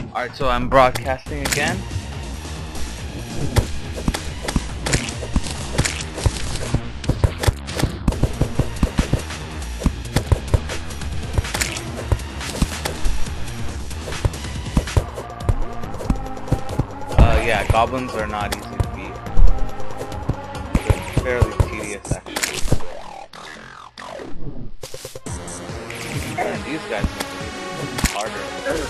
Alright, so I'm broadcasting again. Yeah, goblins are not easy to beat. They're fairly tedious, actually. And these guys make it even harder.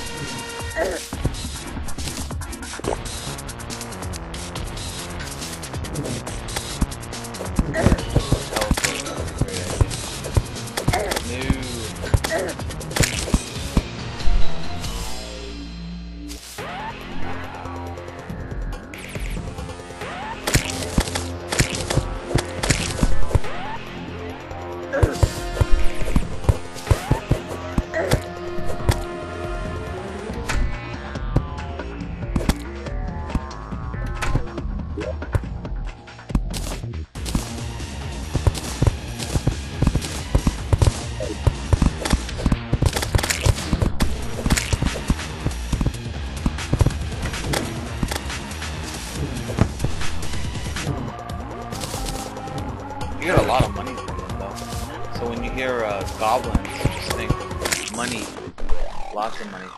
You get a lot of money from it though. So when you hear goblins, just think money. Lots of money.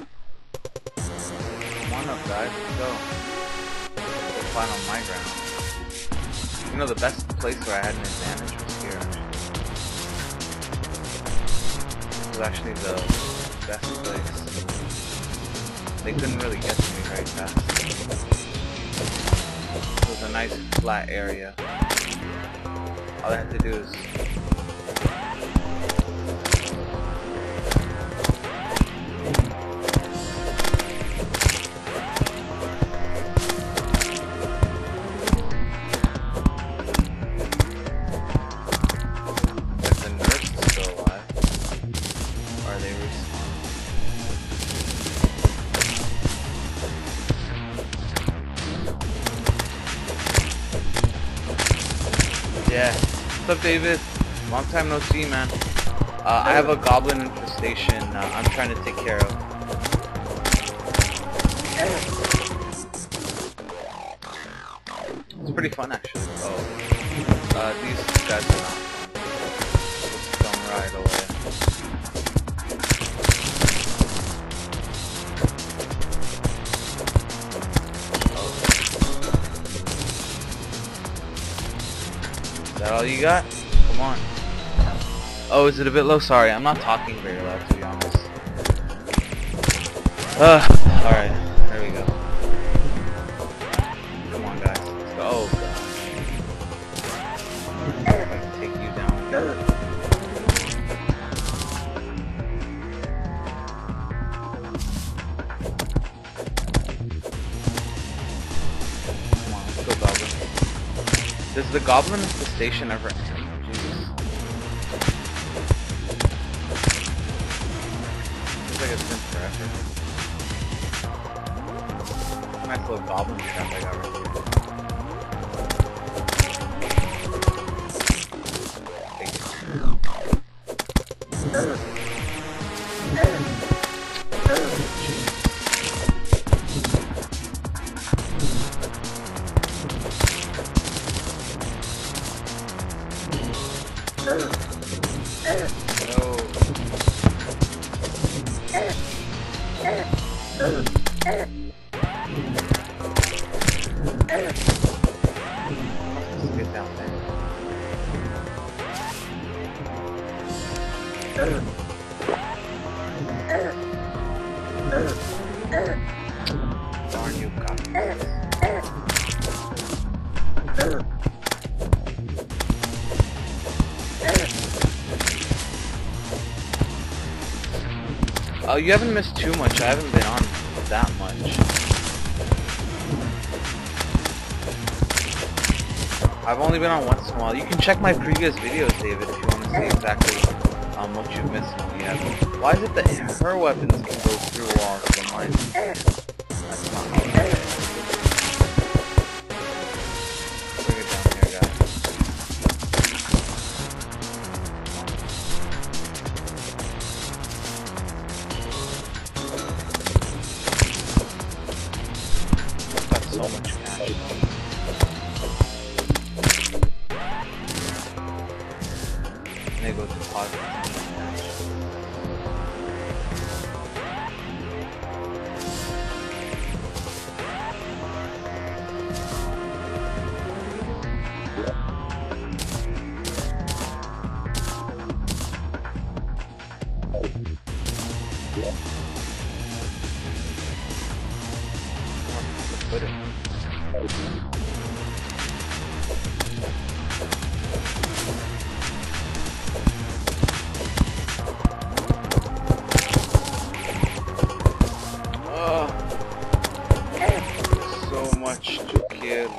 Come on up guys, let's go. Go find on my ground. You know the best place where I had an advantage was here actually. This was actually the best place. They couldn't really get to me very fast. It was a nice flat area. All I have to do is is the nurse still alive? Or are they respawned? Yeah. What's up, David? Long time no see, man. I have a goblin infestation I'm trying to take care of. It's pretty fun, actually. Oh, these guys are not fun. Let's come right away. Is that all you got? Come on. Oh, is it a bit low? Sorry, I'm not talking very loud, to be honest. Alright, there we go. Come on, guys. Let's go. Oh, gosh. If I can take you down again. Come on, let's go, Goblin. Does the goblin infestation ever end? Jeez. Seems like it's been forever. Nice little goblin trap I got right here. Get down there. Darn you, Goblins. Oh, you haven't missed too much. I haven't been on that much. I've only been on once in a while. You can check my previous videos, David, if you want to see exactly what you've missed and what you haven't. Why is it that her weapons can go through walls but mine? That's not how it is. Bring it down here, guys. so much cash. And they go deposit cash. Put it. So much to kill.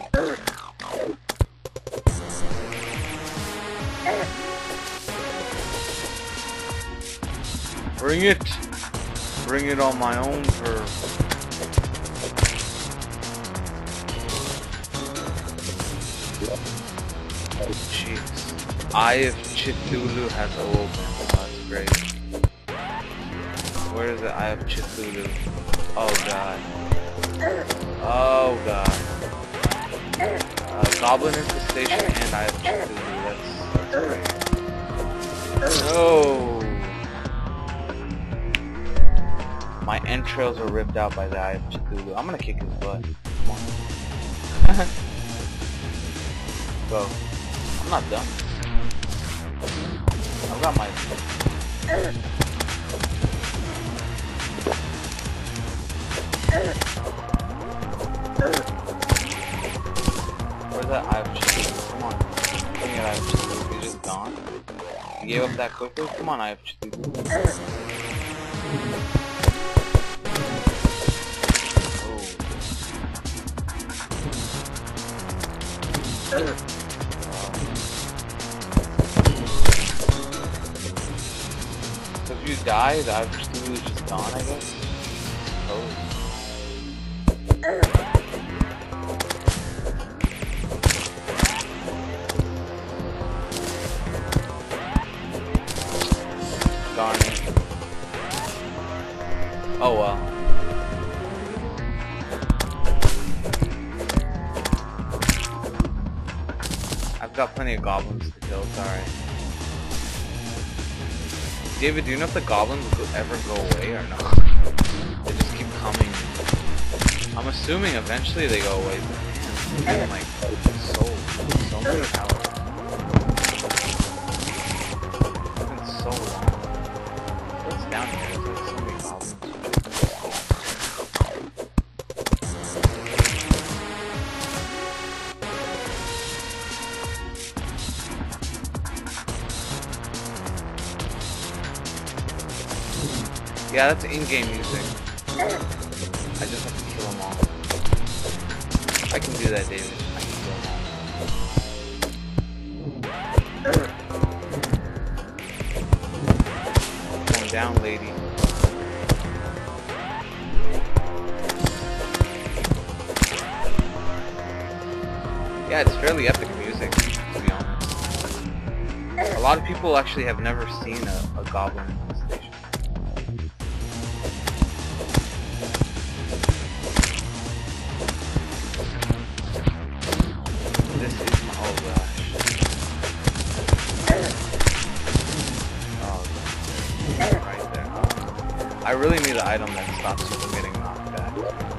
Bring it! Bring it on my own turf. Jeez. Eye of Cthulhu has opened. Oh, that's great. Where is the Eye of Cthulhu? Oh god. Oh god. Goblin infestation and Eye of Cthulhu. That's great. No! My entrails are ripped out by the Eye of Cthulhu. I'm gonna kick his butt. Come on. Go. I'm not done. I've got my... Where's that Eye of Cthulhu? Come on. Bring it, Eye of Cthulhu. He's just gone. You gave up that quickly? Come on, Eye of Cthulhu. So if you die, the Eye of Cthulhu is just gone, I guess? Oh. Darn it. Oh well. I've got plenty of goblins to kill, it's alright. David, do you know if the goblins will ever go away or not? They just keep coming. I'm assuming eventually they go away, but man, like, so many hours. It's been so long. What's down here? There's like so many goblins. Yeah, that's in-game music. I just have to kill them all. I can do that, David. I can kill them all. Going down, lady. Yeah, it's fairly epic music, to be honest. A lot of people actually have never seen a goblin station. This is my, oh gosh. Oh, right there. I really need the item that stops you from getting knocked back.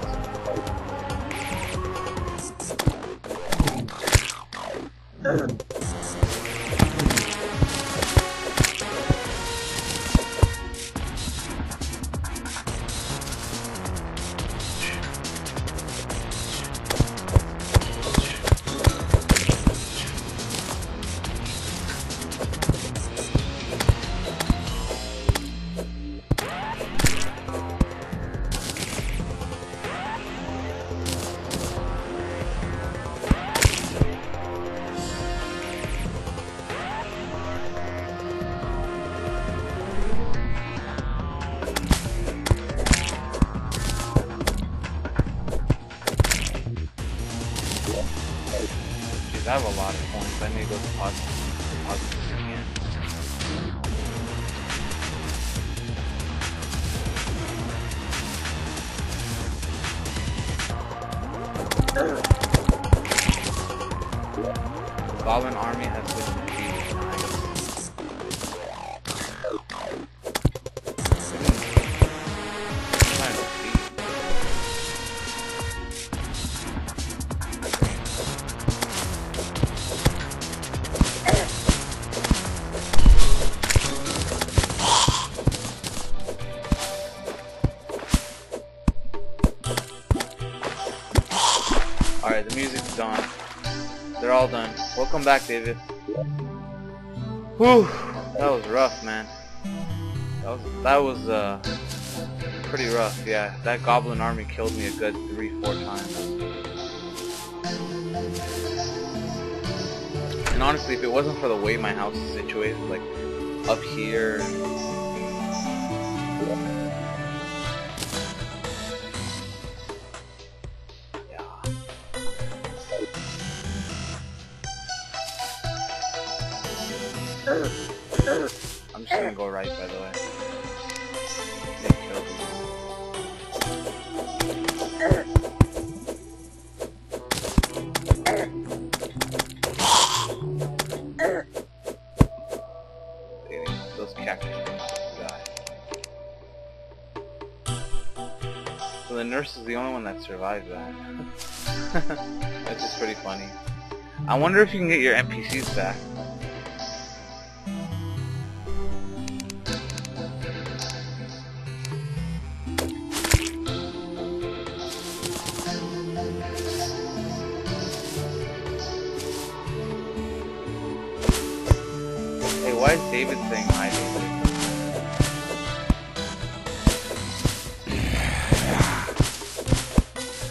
I have a lot of points. I need to go deposit again. Goblin army has been defeated. Alright, the music's done. They're all done. Welcome back, David. Whew, that was rough, man. That was pretty rough. Yeah, that goblin army killed me a good 3-4 times. And honestly, if it wasn't for the way my house is situated, like up here. I'm just gonna go right, by the way. They killed me. Those cactus things die. So the nurse is the only one that survived that. That's just pretty funny. I wonder if you can get your NPCs back. Why is David's thing hiding?